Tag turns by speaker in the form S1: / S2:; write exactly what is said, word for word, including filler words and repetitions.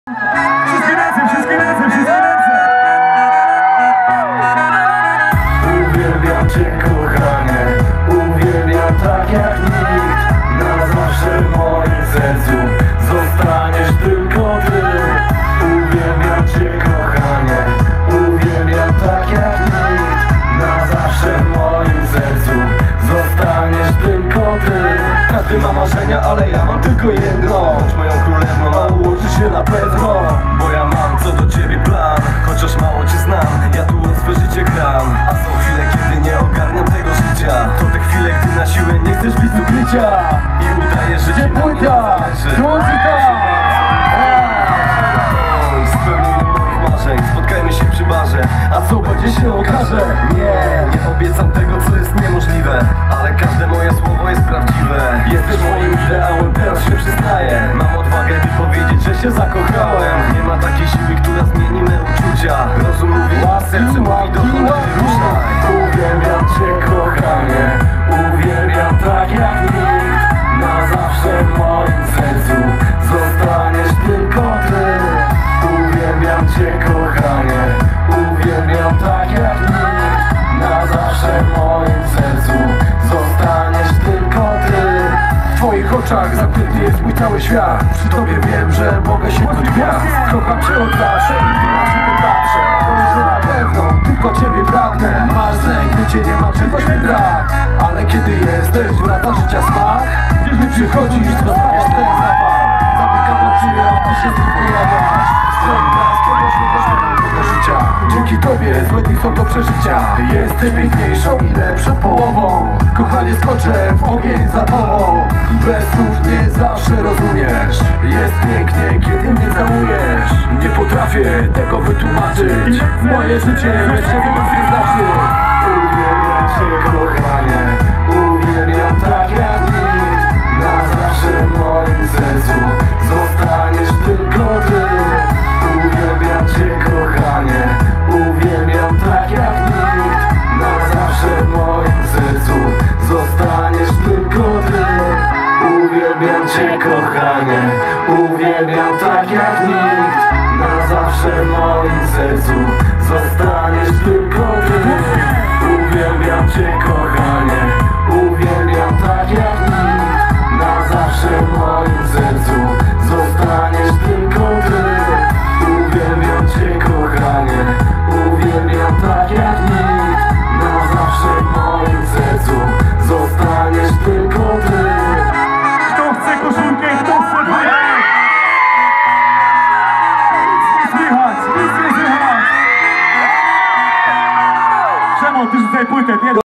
S1: Wszystkie ręce, wszystkie ręce, wszystkie ręce.
S2: Uwielbiam cię, kochanie, uwielbiam tak jak nikt. Na zawsze w moim sercu zostaniesz tylko ty. Uwielbiam cię, kochanie, uwielbiam tak jak nikt. Na zawsze w moim sercu zostaniesz tylko ty. Każdy ma marzenia, ale ja mam tylko jedno. Choć moją królewną, a ułoży się na pewno. Bo ja mam co do ciebie plan, chociaż mało cię znam. Ja tu o swe życie gram. A są chwile, kiedy nie ogarniam tego życia. To te chwile, gdy na siłę nie chcesz być ukrycia i udajesz, że cię płyta spełnienie moich marzeń. Spotkajmy się przy barze, a co będzie się okaże. Nie, nie obiecam tego, co jest niemożliwe, ale każde moje słowo jest prawdziwe. Jesteś moim ideałem, teraz się przyznaję. Mam odwagę, by powiedzieć, że się zakochałem. Nie ma takiej siły, która zmieni me uczucia. Rozum mówi, a serce mówi, dokąd ruszaj. Uwielbiam cię, kochanie, uwielbiam tak jak nikt. Na zawsze w moim sercu zostaniesz tylko ty. Uwielbiam cię, kochanie, uwielbiam tak jak nikt. Na zawsze w moim sercu zostaniesz tylko ty. W twoich oczach zamknięty jest mój cały świat. Przy tobie wiem, że mogę sięgnąć gwiazd. Kocham cię od zawsze i ty na siebie patrzę. Powiedz, że na pewno tylko ciebie pragnę. Masz lęk, gdy cię nie ma, czegoś mi brak. Ale kiedy jesteś, wraca życia smak. Gdy przychodzisz, zostawiasz ten zapach. Zamykam oczy, a ty się tu pojawiasz. Swoim blaskiem oświetlasz mojego życia. Dzięki tobie złe dni są do przeżycia. Jesteś piękniejszą i lepszą połową. Kochanie, skoczę w ogień za tobą. I bez słów nie zawsze rozumiesz. Jest pięknie, kiedy mnie całujesz. Nie potrafię tego wytłumaczyć. Moje życie bez ciebie nic nie znaczy. Uwielbiam cię, kochanie, uwielbiam tak jak nikt. Na zawsze w moim sercu zostaniesz tylko ty. Uwielbiam cię, kochanie, uwielbiam tak jak nikt. Na zawsze w moim sercu zostaniesz tylko ty. Uwielbiam cię, kochanie, uwielbiam tak jak nikt. Na zawsze w moim sercu zostaniesz tylko ty. Uwielbiam cię, kochanie, uwielbiam tak jak nikt. Na zawsze w moim sercu zostaniesz tylko ty. Uwielbiam cię, kochanie, uwielbiam tak jak nikt. Na zawsze w moim sercu zostaniesz tylko ty.
S1: Kto chce koszulkę, kto chce bajek? Nic nie słychać, nic nie słychać. Przemo, ty rzucaj płytę,